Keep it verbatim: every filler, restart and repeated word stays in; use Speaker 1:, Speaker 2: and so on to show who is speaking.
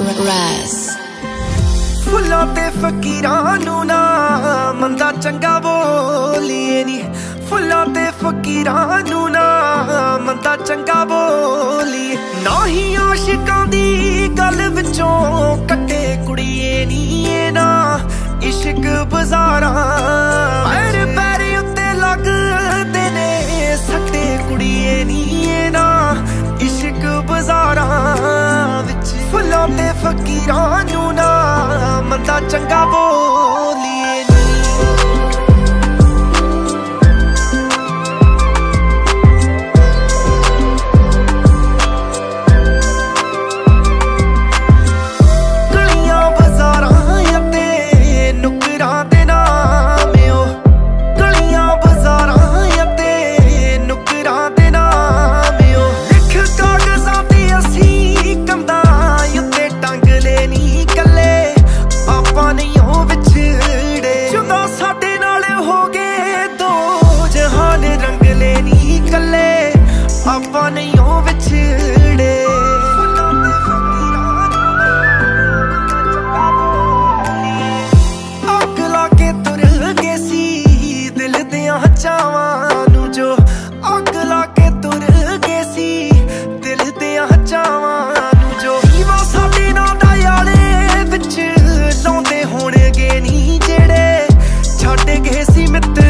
Speaker 1: Raz
Speaker 2: फुल्लां ते फकीरां नू ना मंदा चंगा बोलीए नी, फुल्लां ते फकीरां नू ना मंदा चंगा बोलीए, ना ही आशिकां दी गल विचों कट्टे कुड़िए नी, ए ना इश्क बाज़ारां पैर पैर उत्ते लगदे ने सट्टे कुड़िए नी, ए ना इश्क बाज़ारां विच फुल्लां ते फकीरां नू ना मंदा चंगा बोलीए नी। गलियां बाज़ारां ते नुकरां दे नाम ओ, गलियां बाज़ारां ते नुकरां दे नाम ओ, लिख कागज़ां ते असीं कंधां उत्ते टंग लेनी कल्ले आपां नहीं हो विछड़े, जुदा साडे नाल हो गए दो जहान रंग लेनी कल्ले आपां नहीं हो विछड़े। अग लाके तुर गए सी दिल दियां चावां नू जो, अग लाके तुर गए सी दिल दियां चावां नू जो, हीवा साडे नाल दा याले विच लाउंदे होणगे नी जेड़े छड्ड गए सी मित्र